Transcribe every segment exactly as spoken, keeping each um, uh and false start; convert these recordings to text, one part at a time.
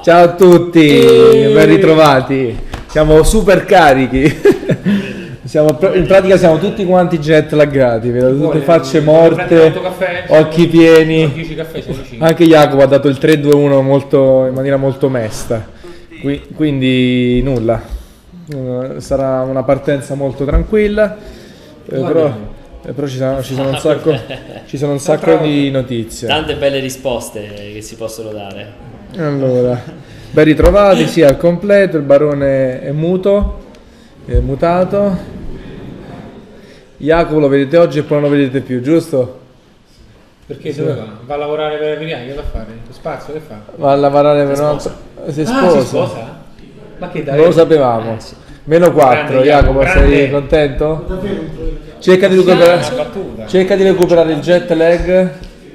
Ciao a tutti, ben ritrovati. Siamo super carichi. Siamo, in pratica siamo tutti quanti jet laggati, vedo tutte facce morte, occhi pieni. Anche Jacopo ha dato il tre due uno molto, in maniera molto mesta. Quindi nulla. Sarà una partenza molto tranquilla. Eh, però, eh, però ci sono, ci sono un sacco, ci sono un sacco di notizie. Tante belle risposte che si possono dare. Allora, ben ritrovati, sì, al completo, il barone è muto, è mutato. Jacopo lo vedete oggi e poi non lo vedete più, giusto? Perché dove va? Va a lavorare per Adriani, che va a fare? Lo spazio che fa? Va a lavorare per una... Si sposa. Ah, si sposa? Ma che dai? Non lo sapevamo. Eh, sì. Meno quattro, Jacopo, grande. sei contento? Cerca di recuperare, cerca di recuperare il jet lag,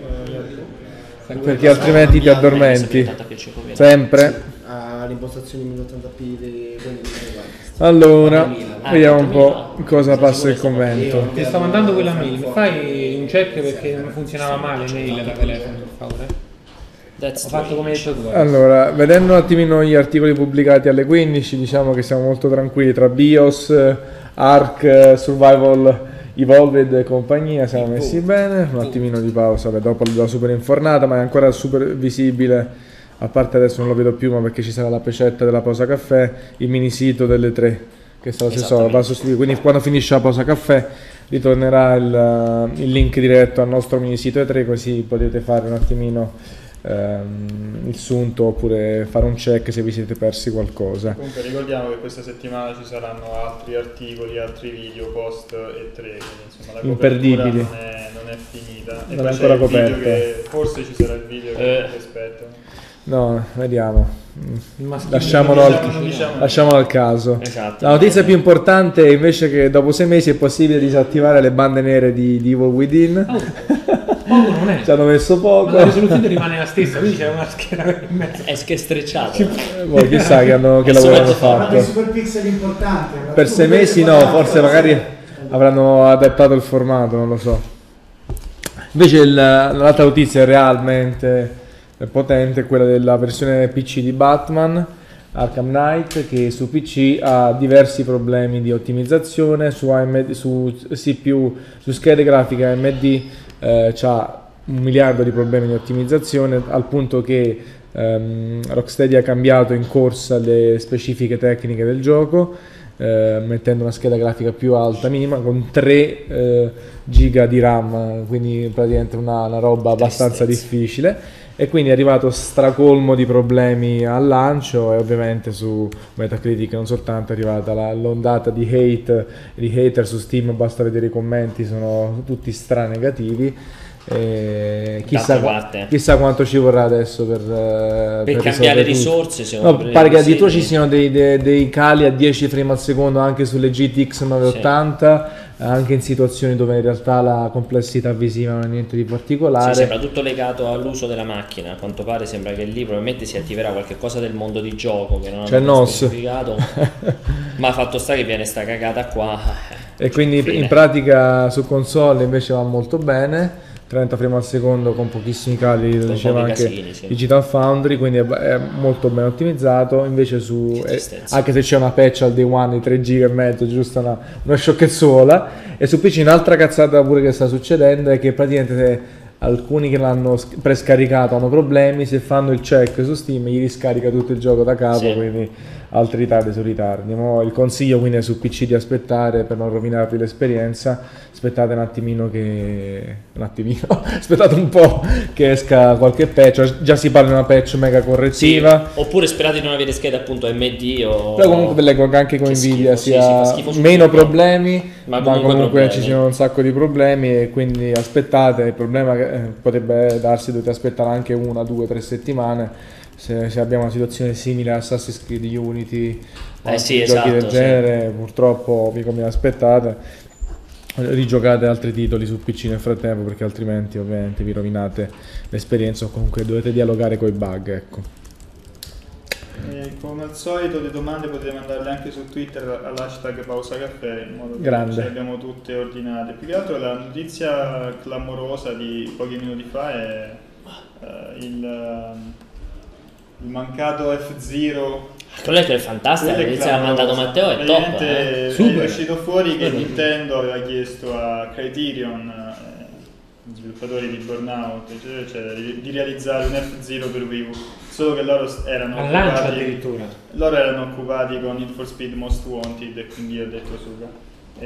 perché altrimenti ti addormenti. Sempre. Ha l'impostazione mille ottanta p di quelli di Allora, vediamo un po' cosa passa il commento. Ti sto mandando quella mail, mi fai un check perché non funzionava male mail da telefono, per favore? Ho fatto come hai detto tu. Allora, vedendo un attimino gli articoli pubblicati alle quindici, diciamo che siamo molto tranquilli tra BIOS, Ark, Survival Evolved e compagnia, siamo messi bene. Un attimino di pausa, beh, dopo la super infornata, ma è ancora super visibile, a parte adesso non lo vedo più, ma perché ci sarà la pecetta della pausa caffè, il mini sito delle tre, che sta allo stesso, va a sostituire. Quindi quando finisce la pausa caffè ritornerà il, il link diretto al nostro mini sito E tre, così potete fare un attimino ehm, il sunto oppure fare un check se vi siete persi qualcosa. Comunque ricordiamo che questa settimana ci saranno altri articoli, altri video, post E tre, quindi insomma la copertura Imperdibili. non è, non è finita. E Non poi è ancora c'è il video coperta. che forse ci sarà il video che Eh. ti aspettano. No, vediamo. Maschile. Lasciamolo Non al, diciamo- non diciamo- lasciamolo al caso. Esatto. La notizia più importante è invece che dopo sei mesi è possibile disattivare le bande nere di, di Evil Within. Poco non è. Ci hanno messo poco. Ma la risoluzione rimane la stessa, quindi c'è una scheda in mezzo. È che è strecciato. Boh, chissà che, hanno, che È lavoro hanno super- fatto. Dei super pixel importante. Per sei mesi no, forse magari avranno adattato il formato, non lo so. Invece il- l'altra notizia è realmente potente, quella della versione P C di Batman Arkham Knight, che su P C ha diversi problemi di ottimizzazione, su, A M D, su C P U, su schede grafiche A M D eh, c'ha un miliardo di problemi di ottimizzazione, al punto che ehm, Rocksteady ha cambiato in corsa le specifiche tecniche del gioco, eh, mettendo una scheda grafica più alta minima con tre eh, giga di RAM, quindi praticamente una, una roba abbastanza difficile. E quindi è arrivato stracolmo di problemi al lancio, e ovviamente su Metacritic non soltanto è arrivata la- l'ondata di hate, di hater su Steam, basta vedere i commenti, sono tutti stra-negativi. E chissà, D'altra parte. chissà quanto ci vorrà adesso per, eh, Per cambiare risolvere tutto. risorse, secondo No, me, pare che sì. addirittura ci siano dei, dei- dei cali a dieci frame al secondo anche sulle G T X novecentottanta, anche in situazioni dove in realtà la complessità visiva non è niente di particolare. Sì, sembra tutto legato all'uso della macchina. A quanto pare sembra che lì probabilmente si attiverà qualche cosa del mondo di gioco che non C'è il hanno N O S. specificato. Ma fatto sta che viene sta cagata qua. E quindi Fine. in pratica su console invece va molto bene, trenta frame al secondo con pochissimi cali, lo Con diceva pochi anche casini, sì. Digital Foundry, quindi è, è molto ben ottimizzato. Invece su Che eh, tristezza. anche se c'è una patch al day one di tre giga e mezzo, giusto una, una sciocchezzuola. E su P C un'altra cazzata pure che sta succedendo è che praticamente se alcuni che l'hanno sc- prescaricato hanno problemi, se fanno il check su Steam gli riscarica tutto il gioco da capo, Sì. quindi altri ritardi su ritardi. Mo il consiglio quindi è su P C di aspettare per non rovinarvi l'esperienza. Aspettate un attimino che un attimino aspettate un po' che esca qualche patch. Già si parla di una patch mega correttiva. Sì. Oppure sperate di non avere scheda appunto M D o... Però comunque leggo che anche con Che Nvidia schifo, sì, sia sì, fa schifo su meno tutto. problemi, Ma ma comunque comunque, problemi. ci sono un sacco di problemi, e quindi aspettate. Il problema che eh, potrebbe darsi, dovete aspettare anche una, due, tre settimane. Se, se abbiamo una situazione simile a Assassin's Creed Unity o Eh altri sì, giochi esatto, del sì. genere, purtroppo vi conviene aspettate. Rigiocate altri titoli su P C nel frattempo, perché altrimenti ovviamente vi rovinate l'esperienza, o comunque dovete dialogare coi bug, ecco. E come al solito le domande potete mandarle anche su Twitter all'hashtag pausa caffè, in modo che Grande. ce le abbiamo tutte ordinate. Più che altro la notizia clamorosa di pochi minuti fa è eh, il, il mancato F-Zero. Quello è fantastico, all'inizio ha mandato Matteo, è top. Eh. È uscito fuori che Nintendo aveva chiesto a Criterion, eh, sviluppatori di Burnout, eccetera, eccetera, di, di realizzare un F-Zero per Wii U, solo che loro erano al lancio occupati, addirittura. loro erano occupati con Need for Speed Most Wanted e quindi ho detto Suga.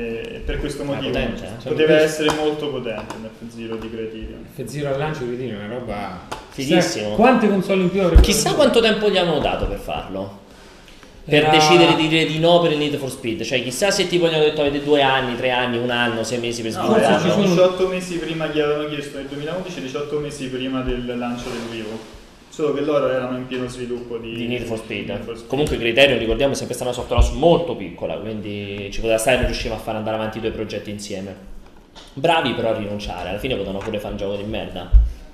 E per questo motivo potente, eh? poteva essere molto potente un F-Zero di Criterion. F-Zero al lancio di Criterion è una roba fighissimo. Quante console in più avrebbero? Chissà quanto tempo gli hanno dato per farlo. Per Era... decidere di dire di no per il Need for Speed. Cioè chissà se tipo gli hanno detto avete due anni, tre anni, un anno, sei mesi per no, svilupparlo. diciotto mesi prima gli avevano chiesto nel duemilaundici, diciotto mesi prima del lancio del Wii U. Solo che loro erano in pieno sviluppo di, di Need for Speed. Need for Speed. Comunque Criterion, ricordiamo, è sempre stata una software house molto piccola, quindi ci poteva stare e non riusciva a far andare avanti i due progetti insieme. Bravi però a rinunciare, alla fine potevano pure fare un gioco di merda.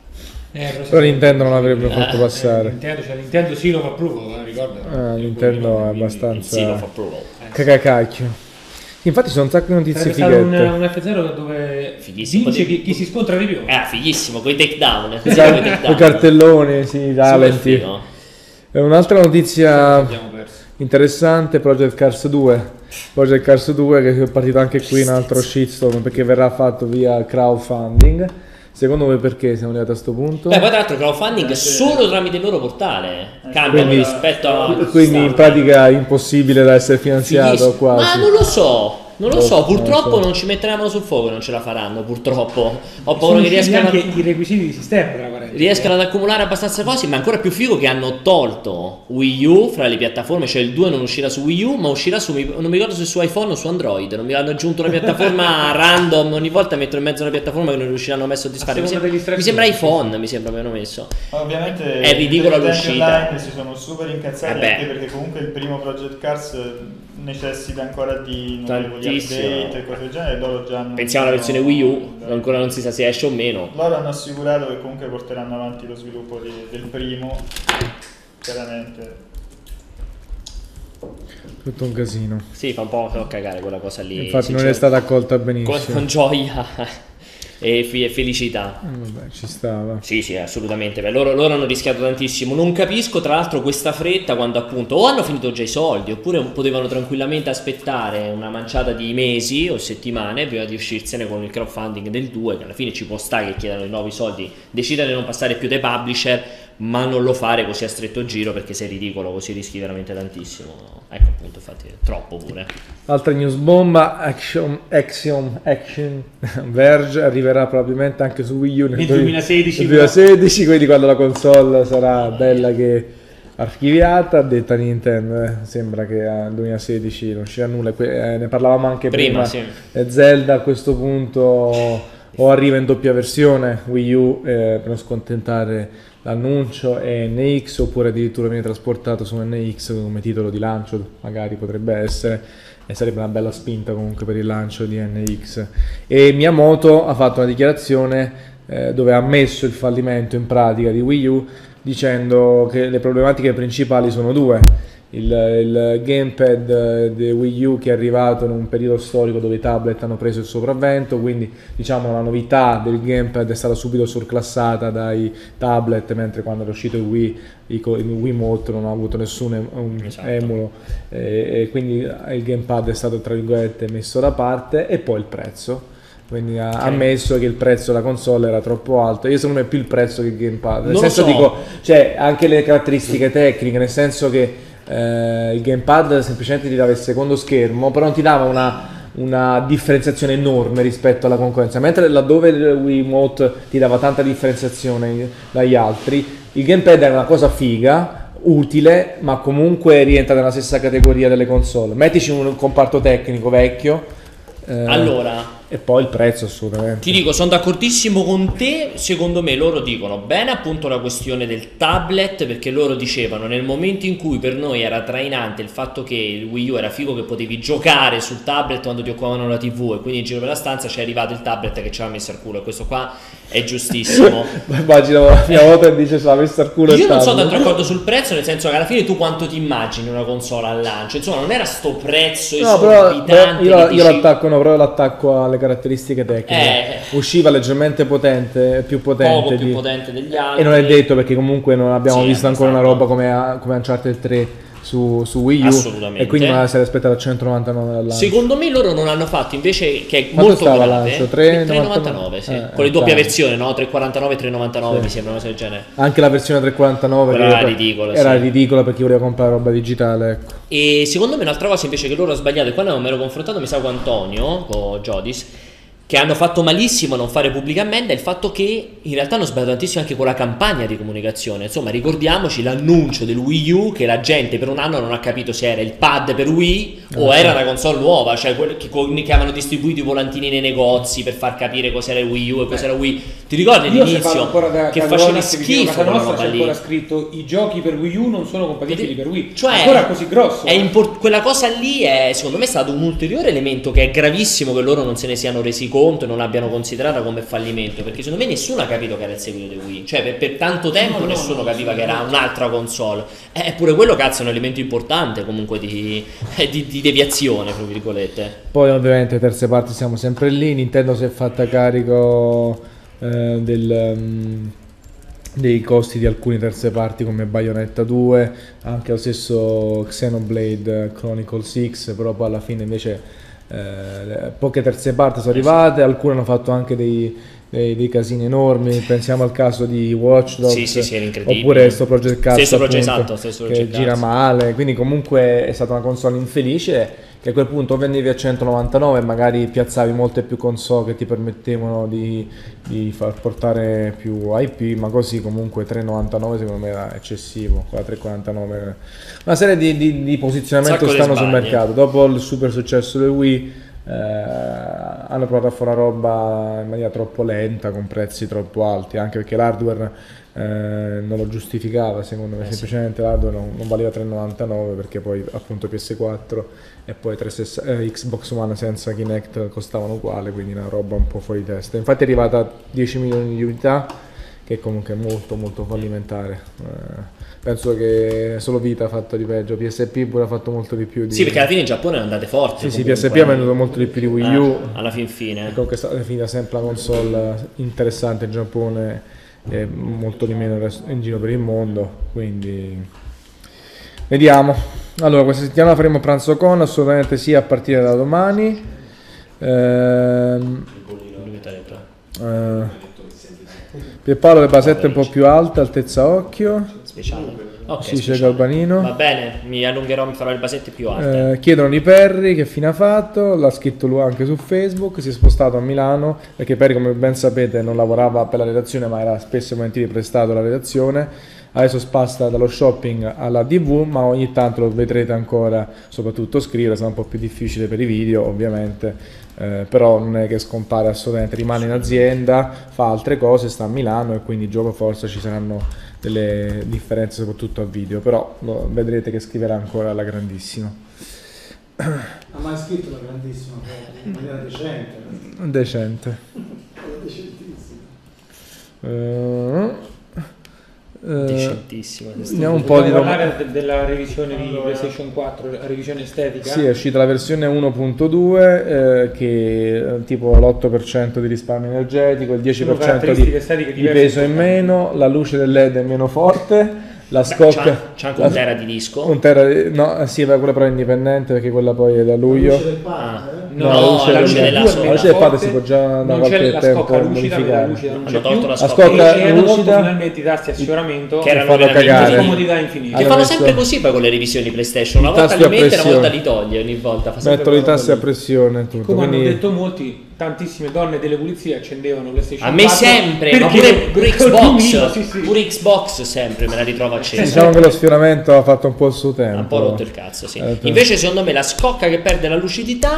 Eh, però, però Nintendo non l'avrebbe fatto passare. Eh, Nintendo, cioè, Nintendo Seal of Approval, ricordo? Ah, Nintendo è abbastanza Seal of Approval. cacacacchio. Infatti sono un sacco di notizie fighette. fighette. Un, un F zero dove fighissimo, vince potevi... chi, chi si scontra di più. Eh, fighissimo, con i takedown. Con i cartelloni, sì, talenti. Un'altra notizia interessante, Project Cars due. Project Cars due che è partito anche qui un altro shitstorm perché verrà fatto via crowdfunding. Secondo voi perché siamo arrivati a questo punto? Beh, poi tra l'altro crowdfunding solo tramite il loro portale cambiano quindi, rispetto a... Quindi in pratica è impossibile da essere finanziato quasi. Ma non lo so, non lo so, purtroppo non, so. non ci metteranno sul fuoco, non ce la faranno, purtroppo. Ho paura che riescano anche a... i requisiti di sistema, tra parentesi. Riescano ad accumulare abbastanza cose, ma ancora più figo che hanno tolto Wii U fra le piattaforme, cioè il due non uscirà su Wii U, ma uscirà su, non mi ricordo se su iPhone o su Android, non mi hanno aggiunto una piattaforma random, ogni volta mettono in mezzo una piattaforma che non riusciranno a me a soddisfare. Mi, sem- mi sembra iPhone, mi sembra che hanno messo. Ovviamente è ridicolo l'uscita. Si sono super incazzati eh anche perché comunque il primo Project Cars necessita ancora di tantissimo update e cose del genere. Loro già hanno pensiamo alla versione Wii U, ancora non si sa se esce o meno. Loro hanno assicurato che comunque porteranno avanti lo sviluppo di, del primo, chiaramente. Tutto un casino. Sì, fa un po' cagare quella cosa lì. Infatti non è stata accolta benissimo. Con, con gioia e felicità. Eh, vabbè, ci stava. Sì, sì, assolutamente. Beh, loro, loro hanno rischiato tantissimo. Non capisco tra l'altro questa fretta quando appunto o hanno finito già i soldi oppure potevano tranquillamente aspettare una manciata di mesi o settimane prima di uscirsene con il crowdfunding del due, che alla fine ci può stare che chiedano i nuovi soldi, decidere di non passare più dai publisher, ma non lo fare così a stretto giro perché sei ridicolo, così rischi veramente tantissimo. Ecco appunto, infatti è troppo pure. Altra news bomba, Action Action Action Verge arriverà probabilmente anche su Wii U nel duemilasedici, nel duemilasedici, quindi quando la console sarà bella che archiviata, detta Nintendo, eh. Sembra che nel duemilasedici non uscirà nulla, eh, ne parlavamo anche prima, prima sì. Zelda a questo punto o arriva in doppia versione Wii U eh, per non scontentare l'annuncio e N X, oppure addirittura viene trasportato su N X come titolo di lancio, magari potrebbe essere, e sarebbe una bella spinta comunque per il lancio di N X. E Miyamoto ha fatto una dichiarazione eh, dove ha ammesso il fallimento in pratica di Wii U, dicendo che le problematiche principali sono due: il, il gamepad di Wii U che è arrivato in un periodo storico dove i tablet hanno preso il sopravvento, quindi diciamo la novità del gamepad è stata subito surclassata dai tablet, mentre quando è uscito il Wii, il Wiimote non ha avuto nessun em- esatto. emulo, e, e quindi il gamepad è stato tra virgolette messo da parte. E poi il prezzo, quindi ha okay. ammesso che il prezzo della console era troppo alto. Io secondo me più il prezzo che il gamepad, nel non senso so. dico, cioè anche le caratteristiche tecniche, nel senso che Eh, il gamepad semplicemente ti dava il secondo schermo, però non ti dava una, una differenziazione enorme rispetto alla concorrenza, mentre laddove il Wiimote ti dava tanta differenziazione dagli altri, il gamepad è una cosa figa, utile, ma comunque rientra nella stessa categoria delle console. Mettici un comparto tecnico vecchio, eh, allora e poi il prezzo assolutamente. Ti dico, sono d'accordissimo con te. Secondo me loro dicono bene appunto la questione del tablet, perché loro dicevano nel momento in cui per noi era trainante il fatto che il Wii U era figo che potevi giocare sul tablet quando ti occupavano la tivù e quindi in giro per la stanza, c'è arrivato il tablet che ci aveva messo al culo, e questo qua è giustissimo. Immagino la prima volta che dice se la messa al culo. Io non sono tanto d'accordo sul prezzo, nel senso che alla fine tu quanto ti immagini una console al lancio? Insomma, non era sto prezzo no, però, esorbitante. Io, io dici... l'attacco, no, però l'attacco alle caratteristiche tecniche. Eh, Usciva leggermente potente, più potente, poco più di... potente degli altri. E non è detto perché comunque non abbiamo Sì, visto ancora una esatto. roba come, come Uncharted tre su, su Wii U. Assolutamente. E quindi me la sarei aspettata a centonovantanove al lancio. Secondo me loro non hanno fatto invece, che è Quanto molto stava grave, lancio? tre tre virgola novantanove, sì. Eh, con le eh, doppia dai. versione, no? tre virgola quarantanove e tre virgola novantanove Sì. mi sembra una cosa del genere. Anche la versione tre virgola quarantanove Quella che era poi- ridicola, era sì. ridicola perché voleva comprare roba digitale, ecco. E secondo me un'altra cosa invece che loro hanno sbagliato, e qua non me l'ho confrontato mi sa con Antonio, con Jodis, che hanno fatto malissimo a non fare pubblicamente, è il fatto che in realtà hanno sbagliato tantissimo anche con la campagna di comunicazione. Insomma, ricordiamoci l'annuncio del Wii U, che la gente per un anno non ha capito se era il pad per Wii o era una console nuova, cioè quelli che, che avevano distribuito i volantini nei negozi per far capire cos'era il Wii U e cos'era Wii. Ti ricordi Io se vado all'inizio ancora da, che da facevi Rolex, vicino a schifo casa quella nostra, roba c'è lì? ancora scritto i giochi per Wii U non sono compatibili per Wii. Cioè, ancora così grosso. È impor- quella cosa lì è secondo me è stato un ulteriore elemento che è gravissimo che loro non se ne siano resi conto e non abbiano considerata come fallimento, perché secondo me nessuno ha capito che era il seguito di Wii, cioè per, per tanto tempo No, no, nessuno no, capiva no, che era no. un'altra console. Eppure quello cazzo è un elemento importante comunque di, di, di deviazione, tra virgolette. Poi ovviamente terze parti siamo sempre lì. Nintendo si è fatta carico eh, del, um, dei costi di alcune terze parti come Bayonetta due, anche lo stesso Xenoblade Chronicles sei, però poi alla fine invece eh, poche terze parti sono arrivate, alcune hanno fatto anche dei, dei, dei casini enormi, pensiamo al caso di Watch Dogs, Sì, sì, sì, era incredibile. oppure sto Project Cars Stesso Project- appunto, esatto, stesso che Project gira Cars. male, quindi comunque è stata una console infelice che a quel punto vendevi a centonovantanove e magari piazzavi molte più console che ti permettevano di, di far portare più I P, ma così comunque tre virgola novantanove secondo me era eccessivo, qua tre virgola quarantanove. Una serie di, di, di posizionamento Sacco di stanno sul sbagli. mercato. Dopo il super successo del Wii eh, hanno provato a fare una roba in maniera troppo lenta con prezzi troppo alti, anche perché l'hardware eh, non lo giustificava secondo me, Eh, semplicemente l'hardware non, non valeva tre virgola novantanove perché poi appunto P S quattro e poi trecentosessanta eh, Xbox One senza Kinect costavano uguale, quindi una roba un po' fuori testa. Infatti è arrivata a dieci milioni di unità, che comunque è molto molto fallimentare. Eh, penso che solo Vita ha fatto di peggio, P S P pure ha fatto molto di più di... Sì, perché alla fine in Giappone andate forti. Sì, sì, comunque. P S P ha venduto molto di più di Wii U. Eh, alla fin fine. E comunque è stata finita sempre una console interessante in Giappone e molto di meno in giro per il mondo, quindi vediamo. Allora, questa settimana faremo pranzo con, assolutamente sì, a partire da domani. Ehm, eh, Pierpaolo, le basette un po' più alte, altezza occhio. Speciale. Ok, Sì, c'è speciale. Galbanino. Va bene, mi allungherò, mi farò le basette più alte. Eh, chiedono di Perry che fine ha fatto, l'ha scritto lui anche su Facebook, si è spostato a Milano perché Perry, come ben sapete, non lavorava per la redazione ma era spesso e volentieri prestato alla redazione. Adesso spasta dallo shopping alla tivù, ma ogni tanto lo vedrete ancora soprattutto scrivere, sarà un po' più difficile per i video ovviamente, eh, però non è che scompare assolutamente, rimane in azienda, fa altre cose, sta a Milano e quindi gioco forse ci saranno delle differenze soprattutto a video, però lo, vedrete che scriverà ancora alla grandissima. Ha mai scritto la grandissima, in maniera decente. Decente. Decentissima. Eh, eh, Decentissimo. Andiamo un po' di Vogliamo domande. parlare de- della revisione di PlayStation quattro, la revisione estetica? Sì, è uscita la versione uno punto due eh, che eh, tipo l'otto per cento di risparmio energetico, il dieci per cento caratteristiche di, estetiche di diverse peso in importanti. meno, la luce del L E D è meno forte, la Beh, scocca... c'ha, c'ha anche la- un tera di disco. un tera di- no, sì, beh, quella però è indipendente perché quella poi è da La luglio. luce del padre, Ah. eh? No, la luce la del- luce della due è sola. meno La luce del padre forte, si può già da non qualche c'è la tempo scocca lucida, modificare. la luce non c'è Hanno tolto più. la La scocca. scocca E hanno tolto lucida finalmente i tasti a sfioramento Che erano fanno veramente cagare. dei- comodità infinite. Che Hanno fanno messo- sempre così poi con le revisioni PlayStation, una I volta tasti li a mette, una pressione. volta li toglie, ogni volta fa sempre Mettono i quella tasti a roba lì. pressione e tutto. Come hanno Quindi... detto molti, tantissime donne delle pulizie accendevano PlayStation A me quattro sempre, ma perché pure, pure col Xbox, pulmino, sì, sì. pure Xbox sempre me la ritrovo accesa. Diciamo che lo sfioramento ha fatto un po' il suo tempo. Ha un po' rotto il cazzo, sì. Eh, Invece secondo me la scocca che perde la lucidità è un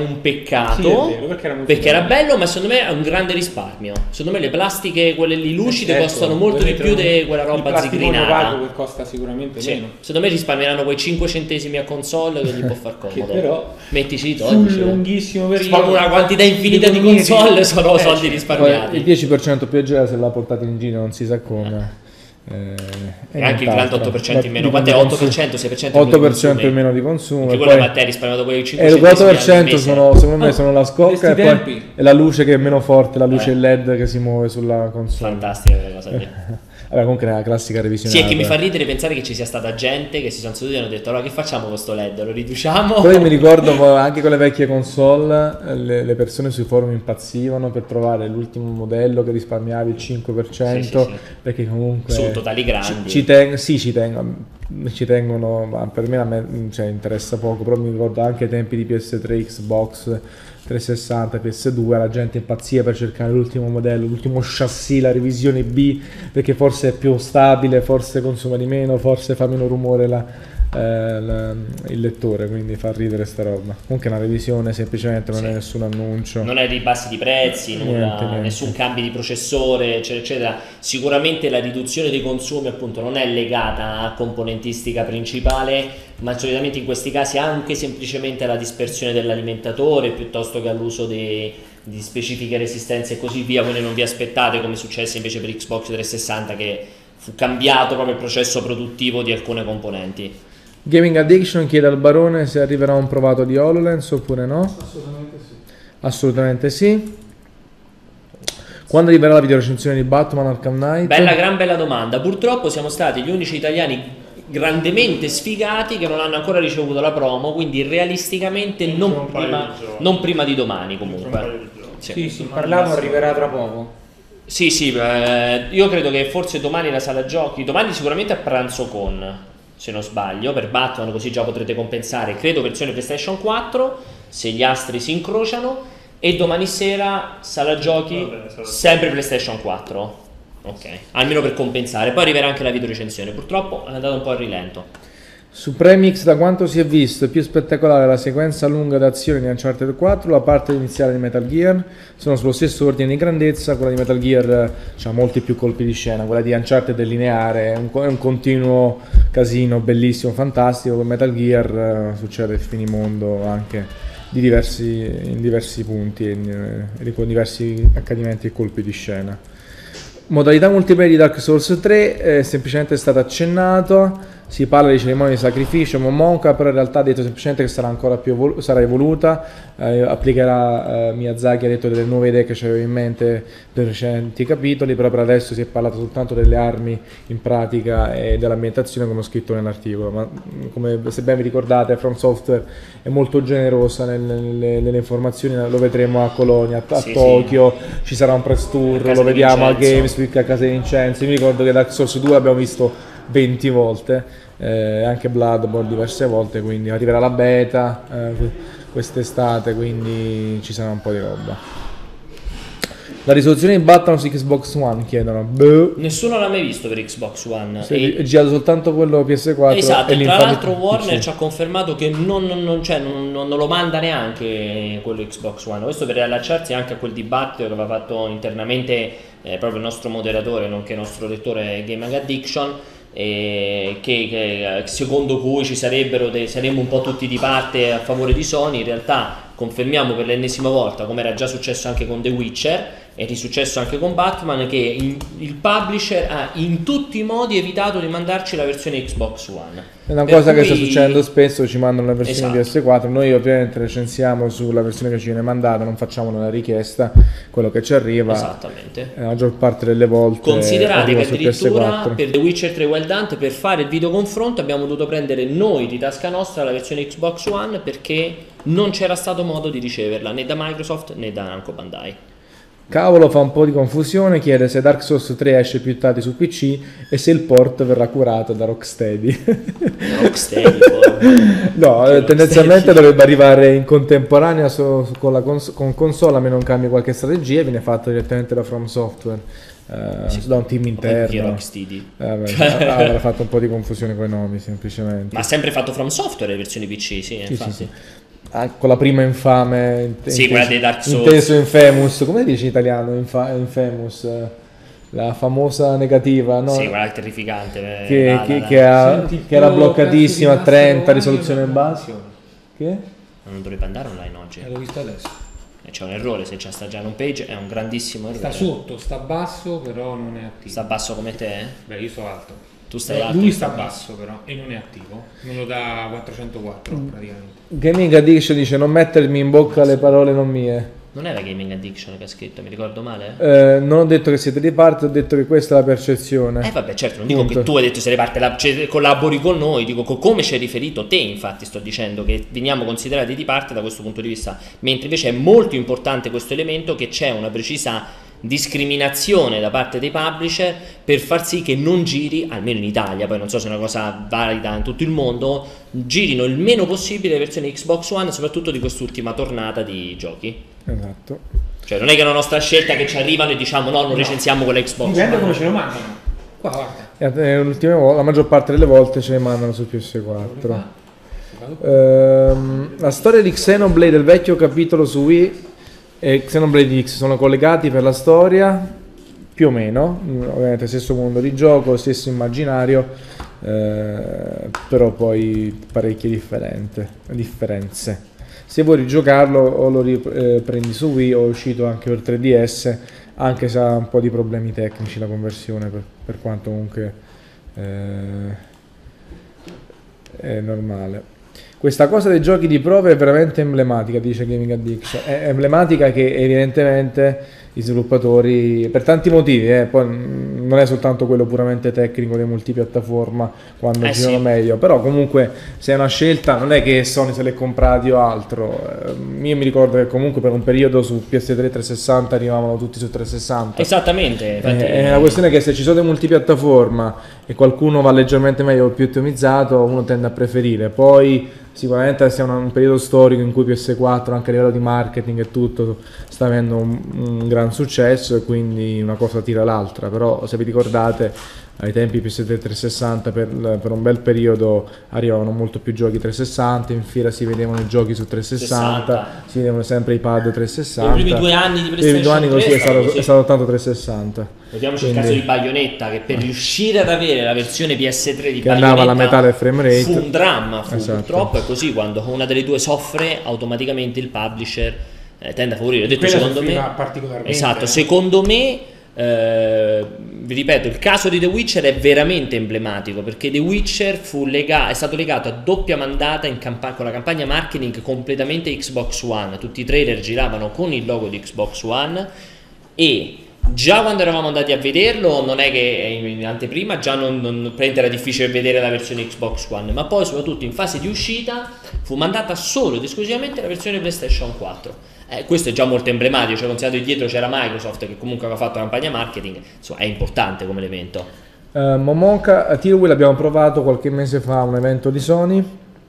un peccato, Sì, è vero, perché era molto perché era bello. bello, ma secondo me è un grande risparmio. Secondo me le plastiche, quelle lì lucide, Certo, costano molto di più di quella il roba plasticone zigrinata. opaco che costa sicuramente Sì. meno. Secondo me risparmieranno quei cinque centesimi a console che gli può far Che comodo. però Mettici i sul dodici. lunghissimo periodo Sparo una quantità infinita di economie console, sono eh, soldi cioè, risparmiati. Poi il dieci per cento più agevole se l'ha portato in giro non si sa come. Eh, E anche il grande otto per cento in meno. Quanto è? otto per cento, sei per cento otto per cento in meno di consumo. Perché E quello poi- a te hai risparmiato quei cinque e il quattro per centesimi al cento mese. sono, secondo me Oh, sono la scocca e questi poi tempi. è la luce che è meno forte, la luce Eh. L E D che si muove sulla console. Fantastica quella cosa lì. Vabbè, comunque è la classica revisione. Sì, è che mi fa ridere pensare che ci sia stata gente che si sono seduti e hanno detto allora che facciamo con sto L E D? Lo riduciamo? Poi mi ricordo poi anche con le vecchie console le, le persone sui forum impazzivano per trovare l'ultimo modello che risparmiavi il cinque per cento, Sì, sì, sì. perché comunque Su totali ci, grandi. ci, ten- sì, ci tengono, ci tengono, ma per me, a me cioè, interessa poco, però mi ricordo anche ai tempi di P S tre, Xbox trecentosessanta, P S due, la gente impazzia per cercare l'ultimo modello, l'ultimo chassis, la revisione B, perché forse è più stabile, forse consuma di meno, forse fa meno rumore la, eh, la- il lettore, quindi fa ridere sta roba. Comunque una revisione semplicemente, non Sì. è nessun annuncio. Non è ribassi di prezzi, nulla, Niente, niente. nessun cambio di processore, eccetera, eccetera. Sicuramente la riduzione dei consumi appunto non è legata a componentistica principale, ma solitamente in questi casi anche semplicemente alla dispersione dell'alimentatore piuttosto che all'uso di, di specifiche resistenze e così via. Quindi non vi aspettate, come successe invece per Xbox trecentosessanta, che fu cambiato proprio il processo produttivo di alcune componenti. Gaming Addiction chiede al Barone se arriverà un provato di HoloLens oppure no. Assolutamente sì. Assolutamente sì. Quando arriverà la videorecensione di Batman Arkham Knight? Bella, gran bella domanda. Purtroppo siamo stati gli unici italiani grandemente sfigati che non hanno ancora ricevuto la promo, quindi realisticamente Entro non un paio prima, di giorni. non prima di domani Entro un paio comunque. di giorni. Sì. Sì, sì, parlato arriverà tra poco. Sì, sì, eh, io credo che forse domani la sala giochi, domani sicuramente a pranzo con, se non sbaglio, per Batman, così già potrete compensare, credo versione PlayStation quattro, se gli astri si incrociano, e domani sera sala giochi, Va bene, sala sempre PlayStation quattro. Ok, almeno per compensare, poi arriverà anche la videorecensione, purtroppo è andato un po' a rilento. Su Premix, da quanto si è visto, è più spettacolare la sequenza lunga d'azione di Uncharted quattro, la parte iniziale di Metal Gear, sono sullo stesso ordine di grandezza, quella di Metal Gear ha molti più colpi di scena, quella di Uncharted è lineare, è un, è un continuo casino bellissimo, fantastico, con Metal Gear eh, succede il finimondo anche di diversi, in diversi punti e, in- e con diversi accadimenti e colpi di scena. Modalità multiplayer di Dark Souls tre è semplicemente stata accennato, si parla di cerimonia di sacrificio, Momonka, però in realtà ha detto semplicemente che sarà ancora più evolu- sarà evoluta, eh, applicherà, eh, Miyazaki ha detto delle nuove idee che c'aveva in mente per i recenti capitoli, però per adesso si è parlato soltanto delle armi in pratica e dell'ambientazione come ho scritto nell'articolo, ma mh, come se ben vi ricordate From Software è molto generosa nelle, nelle- nelle informazioni, lo vedremo a Colonia, a, a Sì, Tokyo, ci sarà un press tour, casa lo di vediamo a Vincenzo. Games a casa di Vincenzo. Io mi ricordo che Dark Souls due l'abbiamo visto venti volte, eh, anche Bloodborne diverse volte, quindi arriverà la beta eh, quest'estate, quindi ci sarà un po' di roba. La risoluzione di Batman su Xbox One chiedono. Boh. Nessuno l'ha mai visto per Xbox One. Se E- è girato soltanto quello P S quattro Esatto, e e tra l'infame l'altro Warner P C. ci ha confermato che non, non- non- cioè, non- non- non lo manda neanche quello Xbox One. Questo per riallacciarsi anche a quel dibattito che aveva fatto internamente eh, proprio il nostro moderatore, nonché il nostro lettore Gaming Addiction, eh, che, che, eh, secondo cui ci sarebbero dei, saremmo un po' tutti di parte a favore di Sony. In realtà confermiamo per l'ennesima volta, come era già successo anche con The Witcher e risuccesso anche con Batman, che in- il publisher ha in tutti i modi evitato di mandarci la versione Xbox One. È una Per cosa che cui- sta succedendo spesso, ci mandano la versione Esatto. P S quattro, noi ovviamente recensiamo sulla versione che ci viene mandata, non facciamo una richiesta, quello che ci arriva, Esattamente. la maggior parte delle volte Considerate arriva che su P S addirittura quattro. per The Witcher tre Wild Hunt, per fare il video confronto, abbiamo dovuto prendere noi di tasca nostra la versione Xbox One perché non c'era stato modo di riceverla né da Microsoft né da Namco Bandai. Cavolo, fa un po' di confusione, chiede se Dark Souls tre esce più tardi su P C e se il port verrà curato da Rocksteady. Rocksteady, poi. No, Che eh, tendenzialmente Rocksteady. dovrebbe arrivare in contemporanea su- su- con la cons- con console, a meno non cambia qualche strategia, e viene fatto direttamente da From Software, eh, Sì. da un team Chi è interno. Rocksteady? Eh, vabbè, Cioè- avrà fatto un po' di confusione con i nomi semplicemente. Ma ha sempre fatto From Software le versioni P C, sì, Sì, infatti. sì, sì. ah, con la prima infame, inte- Sì, quella dei Dark Souls. inteso Infamous, come dici in italiano Infa- Infamous? La famosa negativa, no? Sì, quella è terrificante. eh, che, la- che- la- che ha- Senti, che era però bloccatissima a penso di trenta, Master risoluzione One bassa. non Che? Ma non dovrebbe andare online oggi. Eh, l'ho visto adesso. E c'è un errore, se c'è sta già in home page è un grandissimo errore. Sta sotto, sta basso, però non è attivo. Sta basso come te? eh? Beh, io sto alto. Tu stai Eh, alto. Lui io sta sto basso però e non è attivo. Me lo dà quattrocentoquattro praticamente. Gaming Addiction dice non mettermi in bocca le parole non mie. Non era Gaming Addiction che ha scritto, mi ricordo male? Eh, non ho detto che siete di parte, ho detto che questa è la percezione. Eh vabbè, certo, non dico Punto. che tu hai detto sei di parte, la- cioè, collabori con noi, dico co- come ci hai riferito te, infatti sto dicendo che veniamo considerati di parte da questo punto di vista, mentre invece è molto importante questo elemento che c'è una precisa discriminazione da parte dei publisher per far sì che non giri, almeno in Italia, poi non so se è una cosa valida in tutto il mondo, girino il meno possibile le versioni Xbox One, soprattutto di quest'ultima tornata di giochi. Esatto. Cioè non è che è una nostra scelta che ci arrivano e diciamo no, non recensiamo quella Xbox Dipende One. come ce lo mandano. Qua guarda. E, eh, l'ultima volta, la maggior parte delle volte ce le mandano su P S quattro. Ehm, la storia di Xenoblade del vecchio capitolo su Wii e Xenoblade X sono collegati per la storia più o meno, ovviamente stesso mondo di gioco, stesso immaginario, eh, però poi parecchie differente, differenze. Se vuoi rigiocarlo o lo riprendi su Wii o è uscito anche per tre D S, anche se ha un po' di problemi tecnici la conversione, per, per quanto comunque eh, è normale. Questa cosa dei giochi di prova è veramente emblematica, dice Gaming Addiction. È emblematica che evidentemente i sviluppatori, per tanti motivi, eh, poi non è soltanto quello puramente tecnico dei multipiattaforma quando Eh girano sì. meglio, però comunque se è una scelta non è che Sony se l'è comprati o altro. Eh, io mi ricordo che comunque per un periodo su P S tre trecentosessanta arrivavano tutti su trecentosessanta. Esattamente, infatti, Eh, è una questione che se ci sono dei multipiattaforma e qualcuno va leggermente meglio o più ottimizzato, uno tende a preferire. Poi sicuramente sia un, un periodo storico in cui P S quattro anche a livello di marketing e tutto sta avendo un, un gran successo e quindi una cosa tira l'altra, però se vi ricordate ai tempi P S tre trecentosessanta per, per un bel periodo arrivavano molto più giochi trecentosessanta, in fila si vedevano i giochi su trecentosessanta, sessanta. si vedevano sempre i pad trecentosessanta. I primi due anni di I primi due anni PlayStation così tre è stato, così. è stato tanto trecentosessanta. Vediamoci il Quindi- caso di Bayonetta, che per riuscire ad avere la versione P S tre di Che andava Bayonetta alla metà del frame rate. fu un dramma, fu Esatto. purtroppo è così, quando una delle due soffre automaticamente il publisher eh, tende a favorire. Ho detto Quella secondo me soffriva particolarmente. esatto, secondo me eh, vi ripeto, il caso di The Witcher è veramente emblematico perché The Witcher fu lega- è stato legato a doppia mandata in campa- con la campagna marketing completamente Xbox One, tutti i trailer giravano con il logo di Xbox One e già quando eravamo andati a vederlo non è che in anteprima già non, non praticamente era difficile vedere la versione Xbox One, ma poi soprattutto in fase di uscita fu mandata solo ed esclusivamente la versione PlayStation quattro. Eh, questo è già molto emblematico, cioè considerato che dietro c'era Microsoft che comunque aveva fatto la campagna marketing, insomma è importante come elemento. Uh, Momonka, a Tearwheel abbiamo provato qualche mese fa un evento di Sony,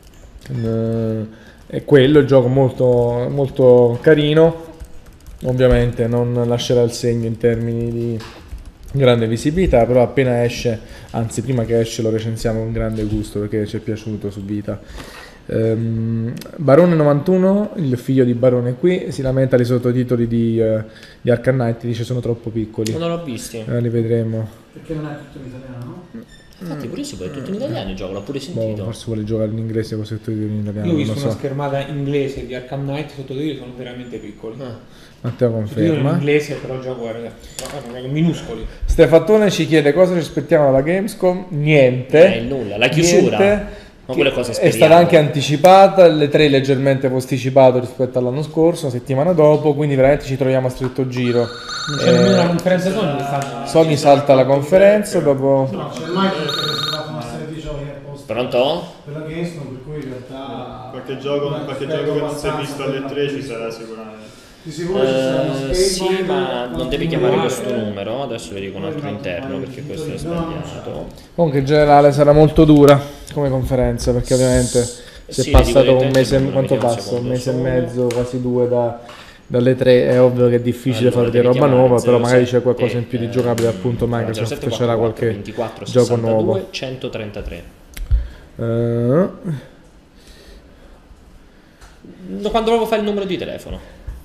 uh, è quello, il gioco molto, molto carino, ovviamente non lascerà il segno in termini di grande visibilità, però appena esce, anzi prima che esce lo recensiamo con grande gusto perché ci è piaciuto su Vita. Um, Barone novantuno, il figlio di Barone qui, si lamenta dei sottotitoli di, uh, di Arkham Knight, dice sono troppo piccoli. Non l'ho visti. Eh, li vedremo. Perché non è tutto in italiano? Infatti pure si può, è tutto in italiano il gioco, l'ho pure Boh, sentito. forse vuole giocare in inglese con sottotitoli in italiano. Io ho non visto lo una so. schermata inglese di Arkham Knight, sottotitoli sono veramente piccoli. Ah. Matteo Io in conferma. inglese però già guarda, sono minuscoli. Stefattone ci chiede cosa ci aspettiamo dalla Gamescom. Niente. Eh, nulla, la chiusura. Niente. Ma quella cosa È speriamo. stata anche anticipata, le tre leggermente posticipato rispetto all'anno scorso, una settimana dopo, quindi veramente ci troviamo a stretto giro. Non c'è Eh, nemmeno una conferenza Sony quest'anno. Sony salta la conferenza dopo. No, c'è Microsoft che ha reservato una serie di giochi apposta Pronto? per la Gamescom, per cui in realtà Qualche gioco, qualche gioco che non si è visto alle tre ci sarà sicuramente. di sicuro ci saranno Eh, sì, Scalebound, ma non devi Quantum chiamare Break, questo numero, adesso vi dico un altro interno perché questo è sbagliato. Comunque in generale sarà molto dura come conferenza perché ovviamente si è Sì, passato dico un direttamente mese, il numero, quanto vediamo un passa? Un secondo mese e solo. mezzo, quasi due da, dalle tre, è ovvio che è difficile Allora, far vedere devi roba chiamare nuova, però zero magari c'è sette, qualcosa in più di giocabile appunto Microsoft, c'era qualche ventiquattro gioco sessantadue nuovo. centotrentatré. Eh, Quando proprio fai il numero di telefono.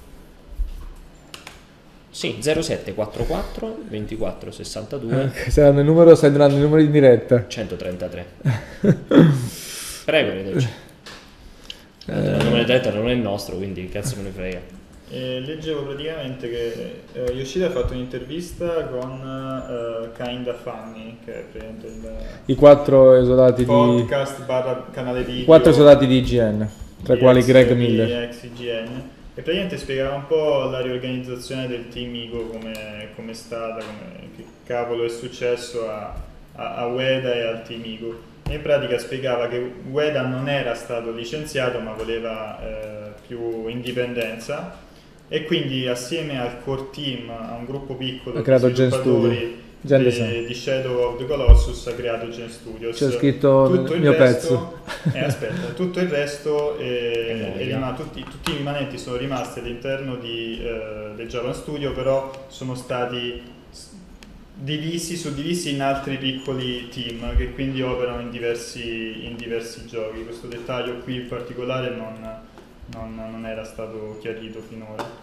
Sì, zero sette quattro quattro ventiquattro sessantadue. Eh, se il numero, stai dando il numero in diretta. centotrentatré. Prego, Rideci. Eh, il numero di diretta non è il nostro, quindi cazzo me ne frega. E leggevo praticamente che eh, Yoshida ha fatto un'intervista con uh, Kinda Funny, che è praticamente il i quattro esodati podcast di barra canale video, quattro esodati di I G N, tra i quali ex, Greg Miller, ex I G N, e praticamente spiegava un po' la riorganizzazione del team Ico, come è stata, come, che cavolo è successo a, a, a Ueda e al team Ico. In pratica spiegava che Ueda non era stato licenziato ma voleva eh, più indipendenza, e quindi assieme al core team, a un gruppo piccolo ha creato di sviluppatori di, di Shadow of the Colossus, ha creato Gen Studios. C'è scritto tutto il il mio resto, pezzo. Eh, aspetta, tutto il resto è, è rimasto, tutti, tutti i rimanenti sono rimasti all'interno di, eh, del Java Studio, però sono stati divisi, suddivisi in altri piccoli team che quindi operano in diversi, in diversi giochi. Questo dettaglio qui in particolare non, non, non era stato chiarito finora.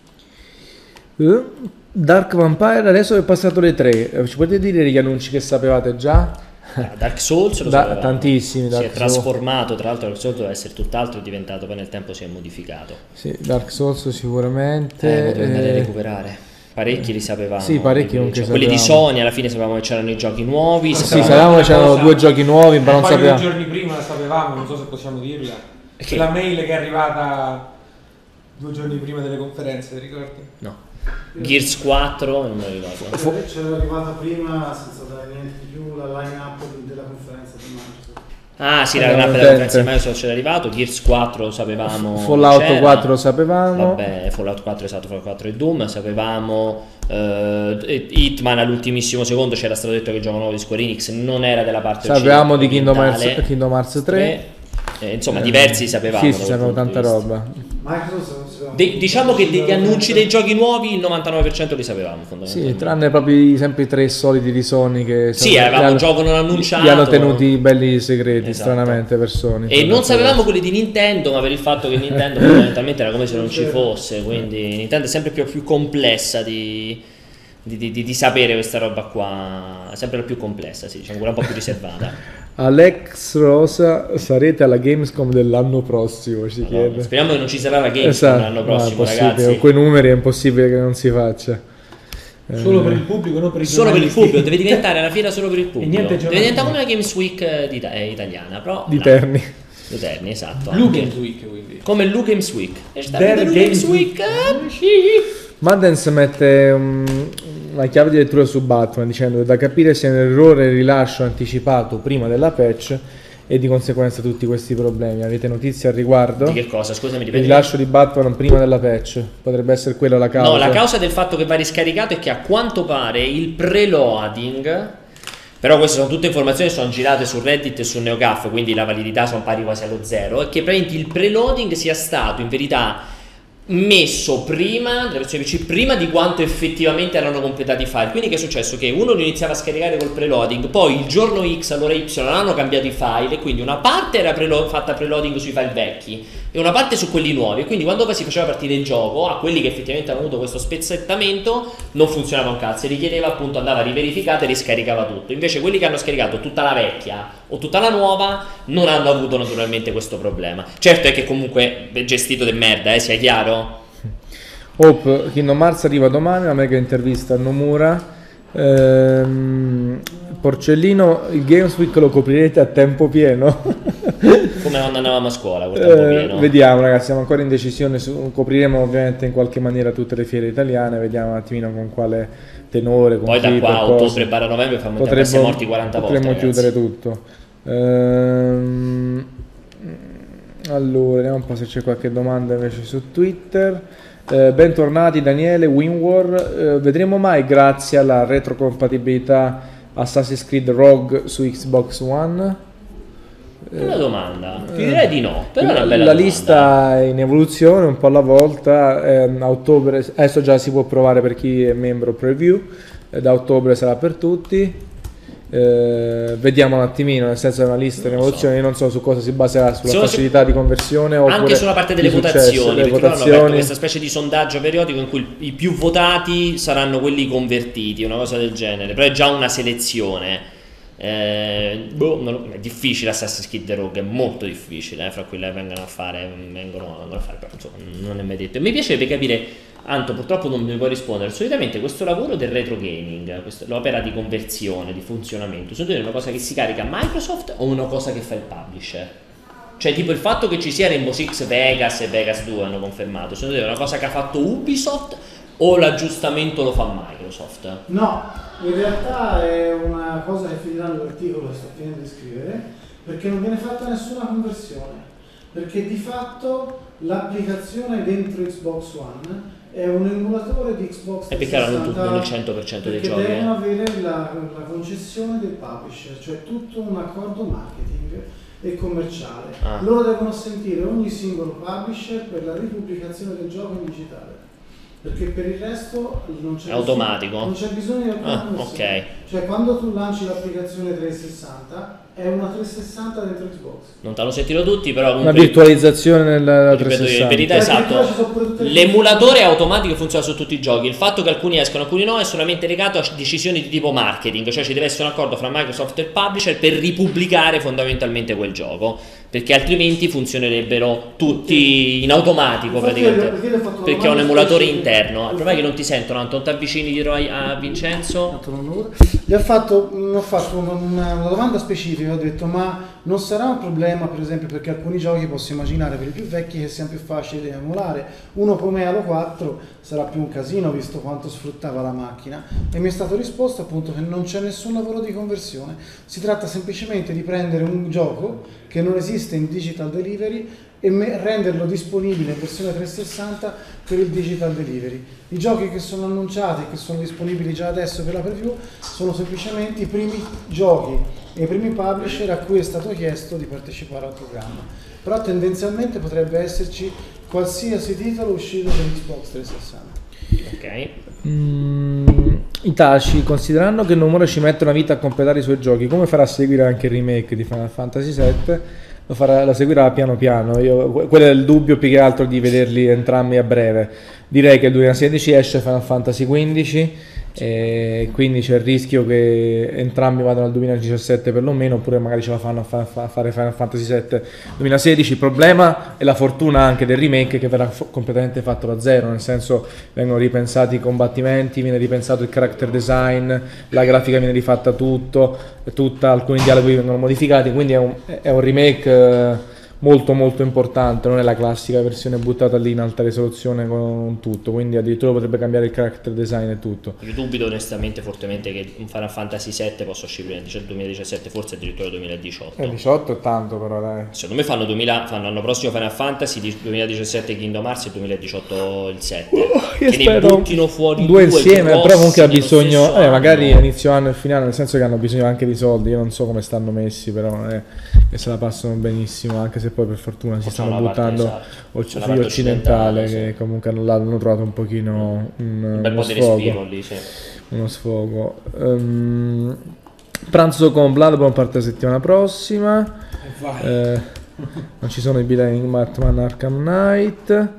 uh, Dark Vampire adesso è passato le tre, ci potete dire gli annunci che sapevate già? Dark Souls lo da, sapevamo. Tantissimi Dark si è trasformato, tra l'altro Dark Souls doveva essere tutt'altro, è diventato, poi nel tempo si è modificato. Sì, Dark Souls sicuramente, eh, potrei andare eh, a recuperare. Parecchi li sapevamo. Sì, parecchi comunque quelli di Sony alla fine sapevamo che c'erano i giochi nuovi. Sì, sapevamo... sapevamo che c'erano due giochi nuovi, ma non poi sapevamo. Due giorni prima la sapevamo, non so se possiamo dirla. Che? La mail che è arrivata due giorni prima delle conferenze, ti ricordi? No. Gears quattro, non me lo ricordo. C'era arrivata prima senza dare niente di più la line up della conferenza di Microsoft. Ah sì, la line-up della conferenza di Microsoft c'era arrivato. Gears quattro lo sapevamo. Fallout c'era. quattro lo sapevamo. Vabbè, Fallout quattro, esatto, Fallout quattro e Doom sapevamo. uh, Hitman all'ultimissimo secondo c'era stato detto che il gioco nuovo di Square Enix non era della parte sapevamo di Kingdom orientale. Hearts, Kingdom Hearts tre. Eh, insomma, diversi sapevamo. Sì, sì, sapevamo tanta roba. De- diciamo che degli annunci dei giochi nuovi il novantanove per cento li sapevamo fondamentalmente. Sì, tranne proprio sempre i tre soliti di Sony che sì, avevamo un gioco non annunciato, li hanno tenuti belli segreti, esatto. stranamente per Sony. E non sapevamo quelli di Nintendo, ma per il fatto che Nintendo fondamentalmente era come se non ci fosse, quindi Nintendo è sempre più, più complessa di, di, di, di, di sapere questa roba qua, sempre più complessa, sì, diciamo quella un po' più riservata. Alex Rosa, sarete alla Gamescom dell'anno prossimo, ci Allora, chiede. speriamo che non ci sarà la Gamescom Esatto, l'anno prossimo, no, ragazzi. con quei numeri è impossibile che non si faccia. Solo eh. per il pubblico, non per i Solo per il pubblico, deve diventare una fiera solo per il pubblico. niente Deve diventare come la Games Week di, eh, italiana, però Di no. Terni. Di Terni, esatto. Blue anche. Games Week, quindi. Come il Blue Games Week. E sta Their Blue Games Games Week. Maddens mette um, una chiave di lettura su Batman dicendo che da capire sia un errore il rilascio anticipato prima della patch e di conseguenza tutti questi problemi. Avete notizie al riguardo? Di che cosa? Scusami, Il ripeti. rilascio di Batman prima della patch potrebbe essere quella la causa? No, la causa del fatto che va riscaricato è che a quanto pare il preloading, però queste sono tutte informazioni che sono girate su Reddit e su NeoGAF, quindi la validità sono pari quasi allo zero, è che praticamente il preloading sia stato in verità messo prima delle versioni P C, prima di quanto effettivamente erano completati i file. Quindi che è successo? Che uno li iniziava a scaricare col preloading, poi il giorno X all'ora Y hanno cambiato i file e quindi una parte era prelo- fatta preloading sui file vecchi e una parte su quelli nuovi, e quindi quando poi si faceva partire il gioco a quelli che effettivamente hanno avuto questo spezzettamento non funzionava un cazzo e richiedeva, appunto, andava riverificato e riscaricava tutto. Invece quelli che hanno scaricato tutta la vecchia o tutta la nuova non hanno avuto naturalmente questo problema. Certo è che comunque è gestito de merda, eh, sia chiaro. Hope, Kingdom Hearts arriva domani, una mega intervista a Nomura. Ehm, Porcellino, il Games Week lo coprirete a tempo pieno? Come quando andavamo a scuola, quel tempo Eh, pieno. vediamo ragazzi, siamo ancora in decisione, su, copriremo ovviamente in qualche maniera tutte le fiere italiane, vediamo un attimino con quale tenore, con Poi da chi, qua a per cosa. ottobre barra novembre fanno Potremmo- essere morti quaranta volte, potremmo ragazzi. chiudere tutto. Ehm, allora, vediamo un po' se c'è qualche domanda invece su Twitter. Eh, bentornati Daniele, Winwar. Eh, vedremo mai, grazie alla retrocompatibilità, Assassin's Creed Rogue su Xbox One? Bella domanda, ti direi di no, però è una La, bella la domanda. lista è in evoluzione un po' alla volta. ehm, a ottobre, adesso già si può provare per chi è membro preview, eh, da ottobre sarà per tutti. Eh, vediamo un attimino, nel senso è una lista di evoluzioni, io non so su cosa si baserà, sulla Sono facilità di conversione o anche sulla parte delle votazioni, le perché votazioni. hanno aperto questa specie di sondaggio periodico in cui i più votati saranno quelli convertiti, una cosa del genere, però è già una selezione. Eh, boh, non, è difficile Assassin's Creed The Rogue, è molto difficile, eh, fra quelli che vengono a fare, vengono, vengono a fare, però insomma non è mai detto. E mi piacerebbe capire, Anto purtroppo non mi puoi rispondere, solitamente questo lavoro del retro gaming, questo, l'opera di conversione, di funzionamento, secondo te è una cosa che si carica Microsoft o una cosa che fa il publisher? Cioè tipo il fatto che ci sia Rainbow Six Vegas e Vegas due hanno confermato, secondo te è una cosa che ha fatto Ubisoft o l'aggiustamento lo fa Microsoft? No, in realtà è una cosa che finirà nell'articolo che sto finendo di scrivere, perché non viene fatta nessuna conversione, perché di fatto l'applicazione dentro Xbox One è un emulatore di Xbox trecentosessanta. E perché erano tutti nel cento per cento dei giochi? Perché devono avere la, la concessione del publisher, cioè tutto un accordo marketing e commerciale. Ah. Loro devono sentire ogni singolo publisher per la ripubblicazione del gioco in digitale. Perché per il resto non c'è, è automatico? Non c'è bisogno di alcuna ah, ok. Cioè quando tu lanci l'applicazione trecentosessanta è una trecentosessanta dentro Xbox. Non te lo sentito tutti, però comunque una virtualizzazione nella trecentosessanta. In verità esatto. L'emulatore è automatico e funziona su tutti i giochi. Il fatto che alcuni escono e alcuni no è solamente legato a decisioni di tipo marketing, cioè ci deve essere un accordo fra Microsoft e il publisher per ripubblicare fondamentalmente quel gioco, perché altrimenti funzionererebbero tutti in automatico praticamente, perché, perché, perché è un emulatore interno. Il problema è che non ti sentono, Anton, ti avvicini dietro a, a Vincenzo. Gli ho fatto, ho fatto una, una domanda specifica, ho detto ma non sarà un problema per esempio perché alcuni giochi posso immaginare per i più vecchi che siano più facili da emulare, uno come Halo quattro sarà più un casino visto quanto sfruttava la macchina, e mi è stato risposto appunto che non c'è nessun lavoro di conversione, si tratta semplicemente di prendere un gioco che non esiste in digital delivery e renderlo disponibile in versione trecentosessanta per il digital delivery. I giochi che sono annunciati e che sono disponibili già adesso per la preview sono semplicemente i primi giochi e i primi publisher a cui è stato chiesto di partecipare al programma, però tendenzialmente potrebbe esserci qualsiasi titolo uscito per Xbox trecentosessanta. Ok. Mm, Itachi, considerando che Nomura ci mette una vita a completare i suoi giochi, come farà a seguire anche il remake di Final Fantasy sette? Lo, farà, lo seguirà piano piano. Io, quello è il dubbio più che altro di vederli entrambi a breve. Direi che il duemilasedici esce Final Fantasy quindici e quindi c'è il rischio che entrambi vadano al duemiladiciassette perlomeno, oppure magari ce la fanno a, fa, a fare Final Fantasy sette duemilasedici. Il problema è la fortuna anche del remake che verrà f- completamente fatto da zero, nel senso vengono ripensati i combattimenti, viene ripensato il character design, la grafica viene rifatta tutto, tutta, alcuni dialoghi vengono modificati, quindi è un, è un remake eh, molto molto importante, non è la classica versione buttata lì in alta risoluzione con tutto, quindi addirittura potrebbe cambiare il character design e tutto. Io dubito onestamente fortemente che un Final Fantasy sette possa uscire nel duemiladiciassette, forse addirittura duemiladiciotto. Eh, diciotto è tanto però dai. Secondo me fanno, duemila, fanno l'anno prossimo Final Fantasy, duemiladiciassette Kingdom Hearts e duemiladiciotto il sette. Oh, che ne buttino fuori due insieme, grossi, però comunque ha bisogno, eh, magari anno. inizio anno e finale, nel senso che hanno bisogno anche di soldi, io non so come stanno messi, però eh, che se la passano benissimo, anche se poi per fortuna si stanno buttando parte, esatto. Occidentale, occidentale che sì. Comunque hanno, hanno trovato un pochino un, un bel uno po' di sfogo, respiro lì, sì. uno sfogo. Um, pranzo con Bloodborne parte la settimana prossima, eh, non ci sono i billing Batman Arkham Knight.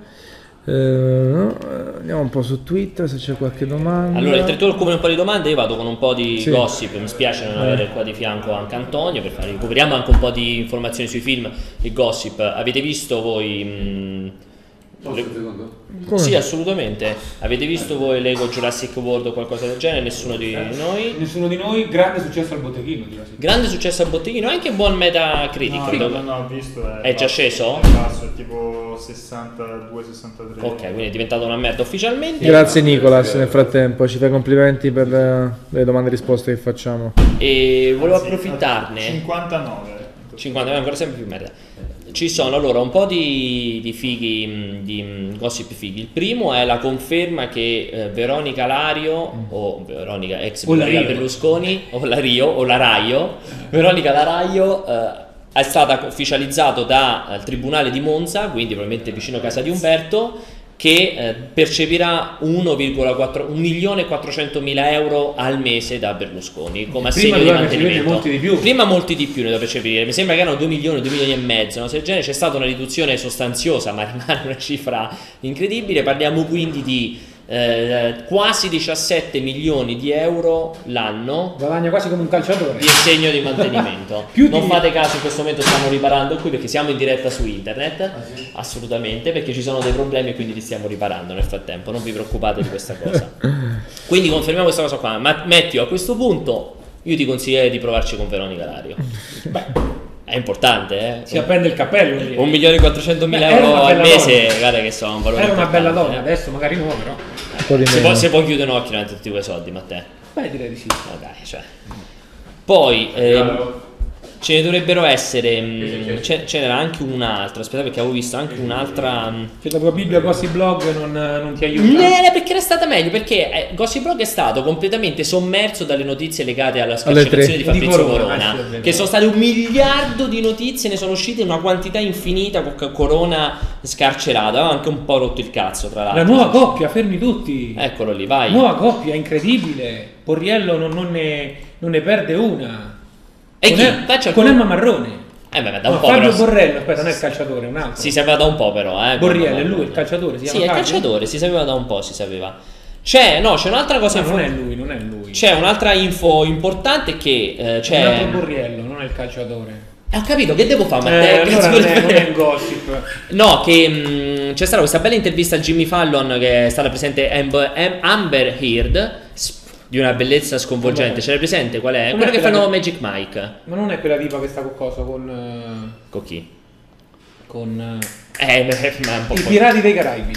Uh, andiamo un po' su Twitter se c'è qualche domanda. Allora, mentre tu occupano un po' di domande, io vado con un po' di sì. gossip. Mi spiace non avere qua di fianco anche Antonio per fare, recuperiamo anche un po' di informazioni sui film e gossip. Avete visto voi mh, le... Sì, assolutamente. Avete visto voi Lego Jurassic World o qualcosa del genere? Nessuno di noi? Nessuno di noi. Grande successo al botteghino. Grande successo al botteghino, anche buon Metacritic. No, no, no, ho visto. È, è già sceso? È basso, è tipo sessantadue sessantatré. Ok, quindi è diventato una merda ufficialmente. Grazie Nicolas, nel frattempo ci fai complimenti per le domande e risposte che facciamo. E volevo approfittarne. cinquantanove. cinquantanove, ancora sempre più merda. Ci sono allora un po' di, di fighi, di gossip fighi. Il primo è la conferma che eh, Veronica Lario, mm. o Veronica ex Veronica Berlusconi, o la Rio, o la Raio, Veronica Laraio eh, è stata ufficializzato dal Tribunale di Monza, quindi probabilmente vicino a casa di Umberto, che eh, percepirà un milione e quattrocentomila euro al mese da Berlusconi come assegno di mantenimento. Molti di più. Prima molti di più ne da percepire, mi sembra che erano due milioni, due milioni e mezzo, no? Se genere c'è stata una riduzione sostanziosa, ma rimane una cifra incredibile. Parliamo quindi di eh, quasi diciassette milioni di euro l'anno. Guadagna quasi come un calciatore. Di assegno di mantenimento. Più non di... fate caso, in questo momento stiamo riparando qui perché siamo in diretta su internet. Ah, sì? Assolutamente, perché ci sono dei problemi e quindi li stiamo riparando nel frattempo, non vi preoccupate di questa cosa. Quindi confermiamo questa cosa qua. Ma Matteo, a questo punto io ti consiglierei di provarci con Veronica Lario. Beh, è importante, eh? Si appende il cappello. Un milione e quattrocentomila euro al mese, guarda che sono un valore. Era una bella donna, eh? Adesso magari no, però. Se può, se può chiudere un occhio davanti a tutti quei soldi, Matteo. Beh, direi di sì. Oh, dai, cioè. Poi ehm, ce ne dovrebbero essere. Mh, ce, ce n'era anche un'altra. Aspetta, perché avevo visto anche un'altra. Che la tua Bibbia Gossip Blog non, non ti aiuta? No, perché era stata meglio. Perché eh, Gossip Blog è stato completamente sommerso dalle notizie legate alla scarcerazione di Fabrizio di Corona, Corona eh, che sono state un miliardo di notizie, ne sono uscite una quantità infinita con Corona scarcerato. Aveva anche un po' rotto il cazzo, tra l'altro. La nuova coppia, fermi tutti. Eccolo lì, vai. Nuova coppia, incredibile. Porriello non, non, ne, non ne perde una. E con, chi? Em- con Emma Marrone. Eh beh, da un no, po' Fabio però... Borrello, aspetta, non è il calciatore, è un altro. Si sapeva da un po' però, eh. Borriello è lui, il calciatore, si sì, chiama è il Fabio? calciatore, si sapeva da un po', si sapeva. C'è, no, c'è un'altra cosa. No, non è lui, non è lui. C'è un'altra info importante che eh, c'è. È un altro Borriello, non è il calciatore. Eh, ho capito, che devo fare, Matteo? Eh, allora non, è, non è il gossip. No, che mh, c'è stata questa bella intervista a Jimmy Fallon, che è stata presente Amber, Amber Heard, di una bellezza sconvolgente. C'era presente qual è? Non Quello è che fanno di... Magic Mike. Ma non è quella tipa che sta con cosa? Con. Uh... Con chi? Con. Uh... Eh, ma un po'. I Pirati dei Caraibi.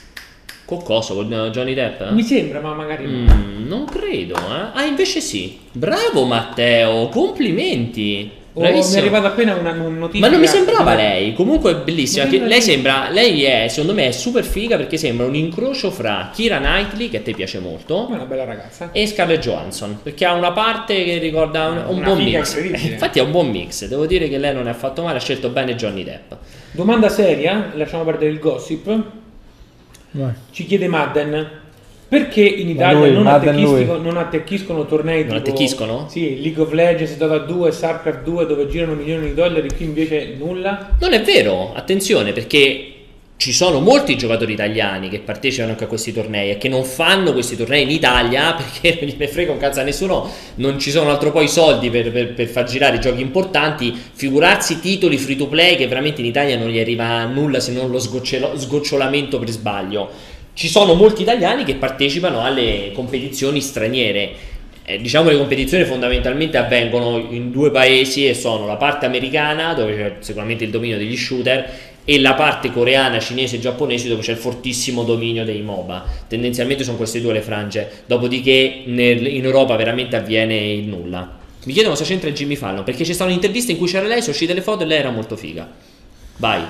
Con cosa? Con Johnny Depp? Eh? Mi sembra, ma magari no. Mm, non credo, eh. Ah, invece sì. Bravo Matteo, complimenti. Oh, mi è arrivata appena una notizia. Ma non mi sembrava lei. Comunque è bellissima. Che lei sembra, lei è, secondo me, è super figa perché sembra un incrocio fra Keira Knightley, che a te piace molto, ma è una bella ragazza, e Scarlett Johansson, perché ha una parte che ricorda un, un buon mix. Eh, infatti è un buon mix. Devo dire che lei non è affatto male, ha scelto bene Johnny Depp. Domanda seria, lasciamo perdere il gossip. Vai. Ci chiede Madden. Perché in Italia lui, non, attecchiscono, non attecchiscono tornei non tipo attecchiscono? Sì, League of Legends, Dota due, StarCraft due dove girano milioni di dollari, qui invece nulla? Non è vero, attenzione, perché ci sono molti giocatori italiani che partecipano anche a questi tornei e che non fanno questi tornei in Italia perché non gliene frega un cazzo a nessuno, non ci sono altro poi soldi per, per, per far girare i giochi importanti, figurarsi titoli free to play che veramente in Italia non gli arriva nulla se non lo sgocciolamento per sbaglio. Ci sono molti italiani che partecipano alle competizioni straniere. Eh, diciamo che le competizioni fondamentalmente avvengono in due paesi e sono la parte americana, dove c'è sicuramente il dominio degli shooter, e la parte coreana, cinese e giapponese, dove c'è il fortissimo dominio dei MOBA. Tendenzialmente sono queste due le frange. Dopodiché nel, in Europa veramente avviene il nulla. Mi chiedono se c'entra Jimmy Fallon, perché c'è stata un'intervista in cui c'era lei, sono uscite le foto e lei era molto figa. Vai.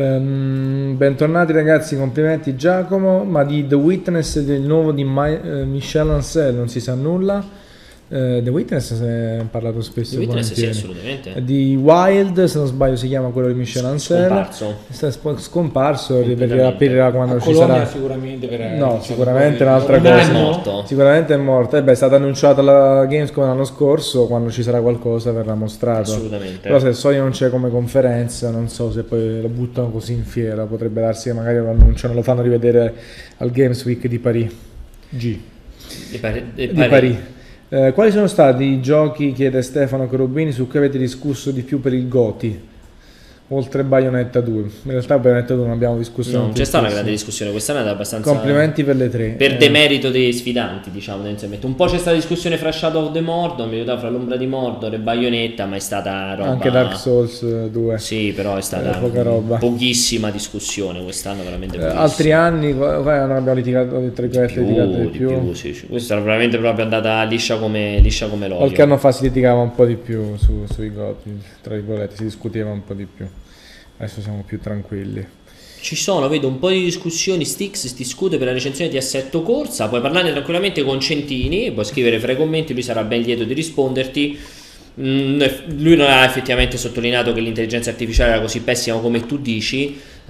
Um, bentornati ragazzi, complimenti Giacomo. Ma di The Witness, del nuovo di My, uh, Michel Ancel non si sa nulla. Uh, The Witness si è parlato spesso. The Witness sì, assolutamente. Di Wild, se non sbaglio si chiama quello di Michel Ancel. Scomparso. Sta scomparso, riaprirà quando a ci Colonia sarà. Sicuramente per, no, diciamo, sicuramente un'altra un cosa. È morto. Sicuramente è morto. Eh beh, è stata annunciata la Gamescom l'anno scorso, quando ci sarà qualcosa verrà mostrato. Assolutamente. Però se Sony non c'è come conferenza, non so se poi lo buttano così in fiera, potrebbe darsi che magari lo annunciano, lo fanno rivedere al Games Week di Paris. G. Di, Pari, di, di Paris. Paris. Eh, quali sono stati i giochi, chiede Stefano Cherubini, su cui avete discusso di più per il GOTY? Oltre Bayonetta due. In realtà Bayonetta due non abbiamo discusso. Non c'è stata una grande discussione, quest'anno è abbastanza. Complimenti per le tre. Per eh. demerito dei sfidanti, diciamo, un po' c'è stata discussione fra Shadow of the Mordor, mi ricordo fra l'ombra di Mordor e Bayonetta, ma è stata roba. Anche Dark Souls due. Sì, però è stata eh, poca roba. Pochissima discussione quest'anno, veramente eh, altri anni non abbiamo litigato di più, litigato di di più. più sì, sì. Questa era veramente proprio andata liscia come, liscia come l'olio. Qualche anno fa si litigava un po' di più su, sui GOTY, tra virgolette, si discuteva un po' di più. Adesso siamo più tranquilli. Ci sono, vedo un po' di discussioni. Stix si discute per la recensione di Assetto Corsa. Puoi parlarne tranquillamente con Centini, puoi scrivere fra i commenti, lui sarà ben lieto di risponderti. Mm, lui non ha effettivamente sottolineato che l'intelligenza artificiale era così pessima come tu dici.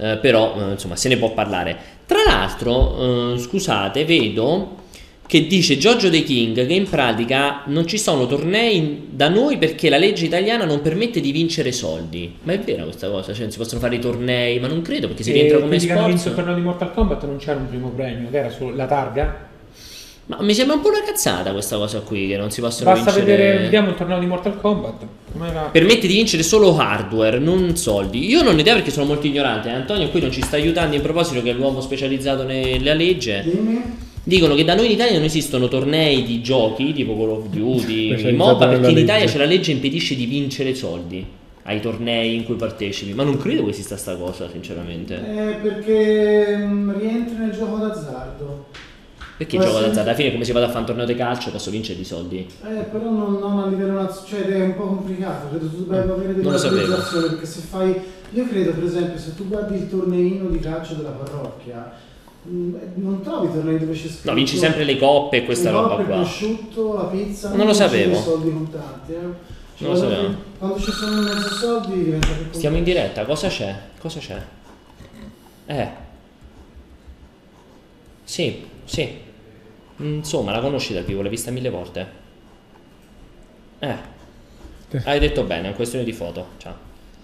eh, però eh, insomma se ne può parlare. Tra l'altro, eh, scusate, vedo che dice Giorgio De King che in pratica non ci sono tornei da noi perché la legge italiana non permette di vincere soldi. Ma è vera questa cosa? Cioè non si possono fare i tornei? Ma non credo, perché si rientra come sport. Quando vinto il torneo di Mortal Kombat non c'era un primo premio, che era sulla targa. Ma mi sembra un po' una cazzata questa cosa qui, che non si possono Basta vincere. vedere, vediamo il torneo di Mortal Kombat. Era... Permette di vincere solo hardware, non soldi. Io non ho idea perché sono molto ignorante. Antonio qui non ci sta aiutando in proposito, che è l'uomo specializzato nella legge. Dimmi. Dicono che da noi in Italia non esistono tornei di giochi tipo Call of Duty, MOBA, perché in Italia c'è la legge che impedisce di vincere soldi ai tornei in cui partecipi. Ma non credo che esista sta cosa, sinceramente. Eh, perché mh, rientri nel gioco d'azzardo. Perché Può gioco essere... d'azzardo? Alla fine come si va a fare un torneo di calcio posso vincere di soldi. Eh, però non, non a livello nazionale, cioè è un po' complicato, credo tu debba avere Non lo sapevo. dell'autorizzazione, perché se fai, io credo per esempio se tu guardi il torneino di calcio della parrocchia, mh, non trovi tornei dove c'è scritto... No, vinci sempre le coppe e questa le roba coppe, qua. il prosciutto, la pizza, Non lo sapevo. i soldi contanti, eh. Cioè, Non lo sapevo. Quando ci sono mezzo soldi diventa più complicato. Stiamo in diretta, cosa c'è? Cosa c'è? Eh. Sì, sì. Insomma, la conosci dal vivo, l'hai vista mille volte. Eh. Hai detto bene, è una questione di foto. Ciao.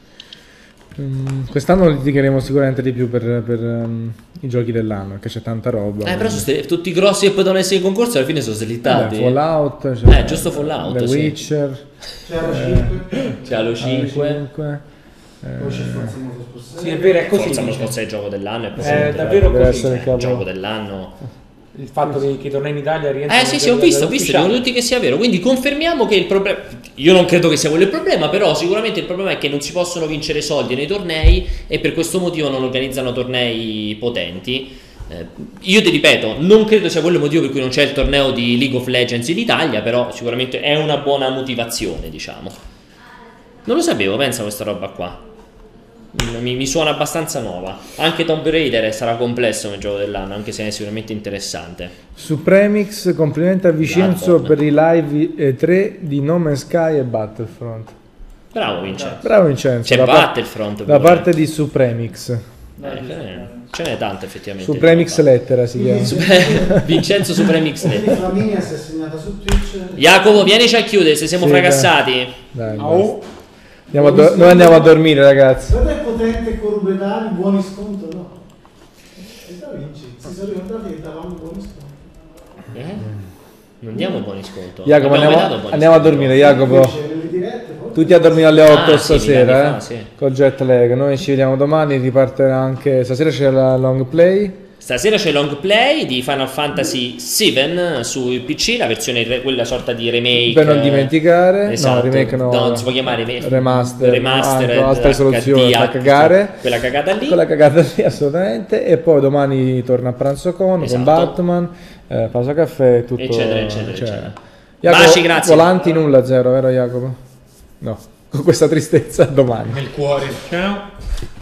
Mm, quest'anno litigheremo sicuramente di più per, per um, i giochi dell'anno, perché c'è tanta roba. Eh, però sono st- tutti i grossi che potevano essere in concorso alla fine sono slittati. Vabbè, Fallout, cioè, Eh, giusto Fallout, The sì. Witcher, C'è Halo cinque, C'è Halo cinque. cinque, poi c'è Forza Motorsport. Sì, è vero, è così. Forza dice. Motorsport è il gioco dell'anno, è È presente, davvero deve così. essere il capo. gioco dell'anno. Il fatto che, che i tornei in Italia rientrano Eh sì sì, ho visto, ho visto, dicono tutti che sia vero, quindi confermiamo che il problema, io non credo che sia quello il problema, però sicuramente il problema è che non si possono vincere soldi nei tornei e per questo motivo non organizzano tornei potenti. Eh, io ti ripeto, non credo sia quello il motivo per cui non c'è il torneo di League of Legends in Italia, però sicuramente è una buona motivazione, diciamo. Non lo sapevo, pensa a questa roba qua. Mi, mi suona abbastanza nuova. Anche Tomb Raider sarà complesso nel gioco dell'anno, anche se è sicuramente interessante. Supremix, complimenti a Vincenzo Bloodborne. per i live E tre di No Man's Sky e Battlefront. Bravo Vincenzo. Bravo Vincenzo. C'è da par- Battlefront da pure. parte di Supremix. Eh, ce n'è- ce n'è tante effettivamente. Supremix lettera si chiama. Super- Vincenzo Supremix Quindi Lettera. Flaminia si è segnata su Twitch. Jacopo, vienici a chiudere se siamo Sì, fracassati. Dai, basta. Oh, Andiamo a do- noi andiamo a dormire, ragazzi. Guarda è potente corubetari, buoni sconto, no? E da Vinci, si sono ricordati che davamo buoni sconto. Eh? Non diamo buoni sconto. Jacopo, Abbiamo andiamo, dato buoni andiamo a sconto. dormire, Jacopo. Invece, nelle dirette, poi- Tutti a dormire alle otto Ah, sì, mi stasera, anni eh? fa, sì. Col jet lag. Noi ci vediamo domani, riparterà anche stasera, c'è la long play. Stasera c'è long play di Final Fantasy sette su P C, la versione re- quella sorta di remake. Per non dimenticare, Esatto. no, remake no, non si può chiamare remake. remaster, Remastered, ah, altre soluzioni, H D, fa cagare. Quella cagata lì. Quella cagata lì assolutamente. E poi domani torna a pranzo con, Esatto. con Batman, eh, pausa caffè, tutto. Eccetera, eccetera, cioè. eccetera. Jacopo, Baci, grazie. Volanti nulla, zero, vero Jacopo? No, con questa tristezza domani. nel cuore. Ciao.